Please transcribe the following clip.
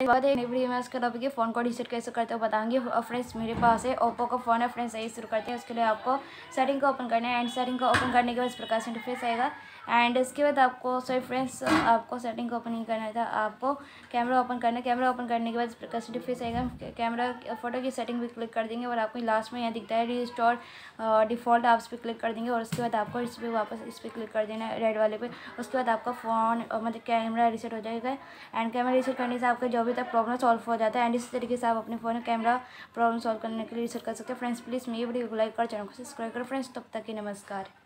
बाद एक नई वीडियो में उसके टॉपिक फ़ोन को रीसेट कैसे करते हो बताऊंगी। फ्रेंड्स मेरे पास है ओप्पो का फ़ोन है। फ्रेंड्स यही शुरू करते हैं। उसके लिए आपको सेटिंग को ओपन करना है एंड सेटिंग को ओपन करने के बाद इस प्रकार से इंटरफेस आएगा। एंड इसके बाद आपको फ्रेंड्स आपको सेटिंग को ओपन नहीं करना था, आपको कैमरा ओपन करना है। कैमरा ओपन करने के बाद इस प्रकार से इंटरफेस आएगा। कैमरा फोटो की सेटिंग पे क्लिक कर देंगे और आपको लास्ट में यहाँ दिखता है रिस्टोर डिफ़ॉल्ट, आप इस पर क्लिक कर देंगे और उसके बाद आपको इस पर वापस इस पर क्लिक कर देना है रेड वाले पे। उसके बाद आपका फ़ोन मतलब कैमरा रीसेट हो जाएगा एंड कैमरा रीसेट करने से आपका जो भी तक प्रॉब्लम सॉल्व हो जाता है। एंड इस तरीके से आप अपने फ़ोन में कैमरा प्रॉब्लम सॉल्व करने के लिए रीसेट कर सकते हैं। फ्रेंड्स प्लीज़ मेरी वीडियो को लाइक कर चैनल को सब्सक्राइब करो। फ्रेंड्स तब तक के नमस्कार।